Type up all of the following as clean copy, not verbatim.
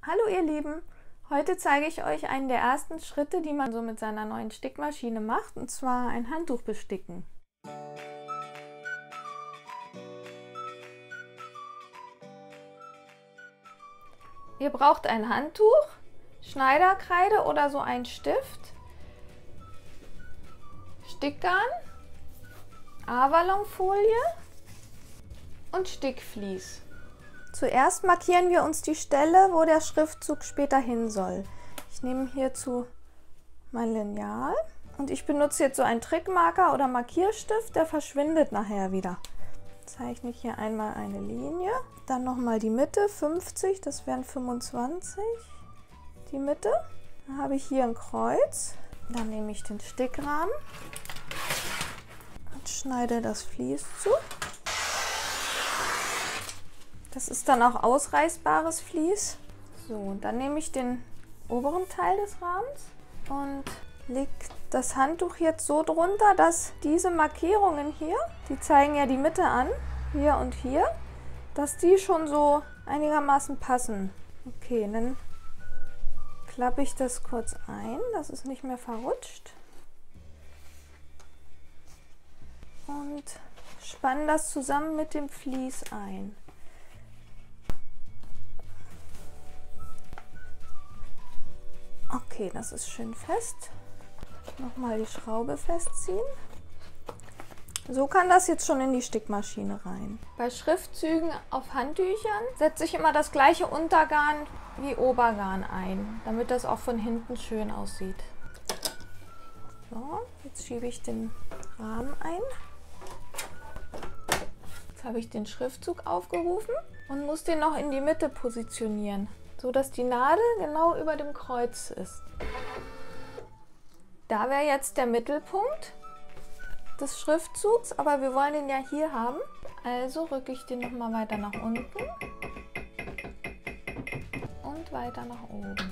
Hallo ihr Lieben, heute zeige ich euch einen der ersten Schritte, die man so mit seiner neuen Stickmaschine macht, und zwar ein Handtuch besticken. Ihr braucht ein Handtuch, Schneiderkreide oder so einen Stift, Stickgarn, Avalonfolie und Stickvlies. Zuerst markieren wir uns die Stelle, wo der Schriftzug später hin soll. Ich nehme hierzu mein Lineal und ich benutze jetzt so einen Trickmarker oder Markierstift, der verschwindet nachher wieder. Zeichne ich hier einmal eine Linie, dann nochmal die Mitte, 50, das wären 25, die Mitte. Dann habe ich hier ein Kreuz, dann nehme ich den Stickrahmen und schneide das Vlies zu. Das ist dann auch ausreißbares Vlies. So, und dann nehme ich den oberen Teil des Rahmens und lege das Handtuch jetzt so drunter, dass diese Markierungen hier, die zeigen ja die Mitte an, hier und hier, dass die schon so einigermaßen passen. Okay, dann klappe ich das kurz ein, dass es nicht mehr verrutscht. Und spanne das zusammen mit dem Vlies ein. Okay, das ist schön fest. Nochmal die Schraube festziehen. So kann das jetzt schon in die Stickmaschine rein. Bei Schriftzügen auf Handtüchern setze ich immer das gleiche Untergarn wie Obergarn ein, damit das auch von hinten schön aussieht. So, jetzt schiebe ich den Rahmen ein. Jetzt habe ich den Schriftzug aufgerufen und muss den noch in die Mitte positionieren, so dass die Nadel genau über dem Kreuz ist. Da wäre jetzt der Mittelpunkt des Schriftzugs, aber wir wollen ihn ja hier haben. Also rücke ich den nochmal weiter nach unten und weiter nach oben.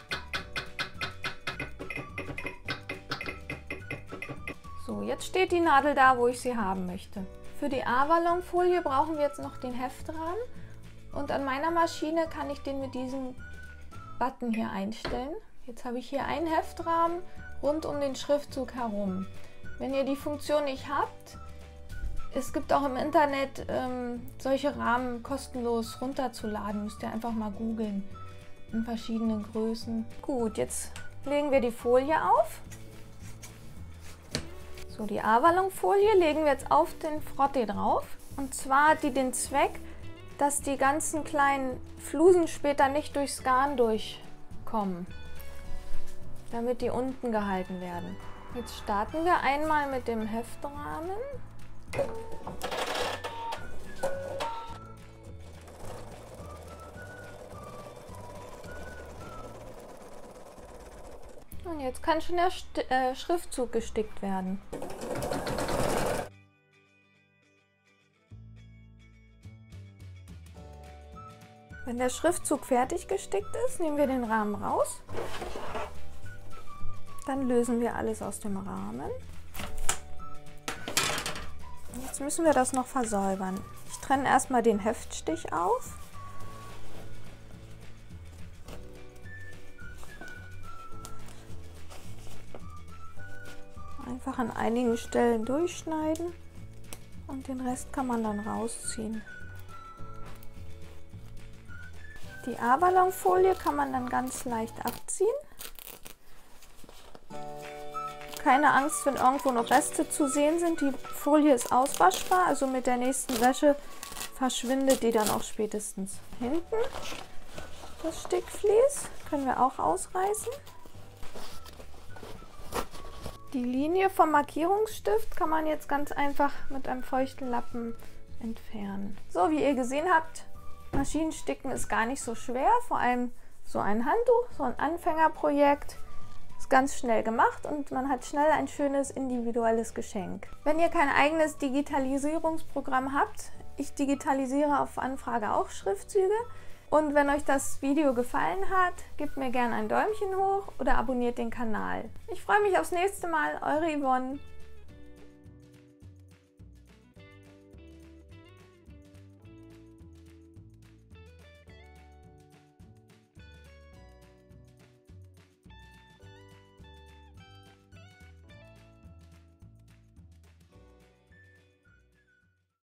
So, jetzt steht die Nadel da, wo ich sie haben möchte. Für die Avalonfolie brauchen wir jetzt noch den Heftrahmen. Und an meiner Maschine kann ich den mit diesem Button hier einstellen. Jetzt habe ich hier einen Heftrahmen rund um den Schriftzug herum. Wenn ihr die Funktion nicht habt, es gibt auch im Internet solche Rahmen kostenlos runterzuladen. Müsst ihr einfach mal googeln in verschiedenen Größen. Gut, jetzt legen wir die Folie auf. So, die Avalonfolie legen wir jetzt auf den Frotté drauf. Und zwar hat die den Zweck, dass die ganzen kleinen Flusen später nicht durchs Garn durchkommen, damit die unten gehalten werden. Jetzt starten wir einmal mit dem Heftrahmen. Und jetzt kann schon der Schriftzug gestickt werden. Wenn der Schriftzug fertig gestickt ist, nehmen wir den Rahmen raus. Dann lösen wir alles aus dem Rahmen. Jetzt müssen wir das noch versäubern. Ich trenne erstmal den Heftstich auf. Einfach an einigen Stellen durchschneiden und den Rest kann man dann rausziehen. Die Avalonfolie kann man dann ganz leicht abziehen. Keine Angst, wenn irgendwo noch Reste zu sehen sind. Die Folie ist auswaschbar, also mit der nächsten Wäsche verschwindet die dann auch spätestens. Hinten das Stickvlies können wir auch ausreißen. Die Linie vom Markierungsstift kann man jetzt ganz einfach mit einem feuchten Lappen entfernen. So, wie ihr gesehen habt, Maschinensticken ist gar nicht so schwer, vor allem so ein Handtuch, so ein Anfängerprojekt. Ist ganz schnell gemacht und man hat schnell ein schönes individuelles Geschenk. Wenn ihr kein eigenes Digitalisierungsprogramm habt, ich digitalisiere auf Anfrage auch Schriftzüge. Und wenn euch das Video gefallen hat, gebt mir gerne ein Däumchen hoch oder abonniert den Kanal. Ich freue mich aufs nächste Mal, eure Yvonne.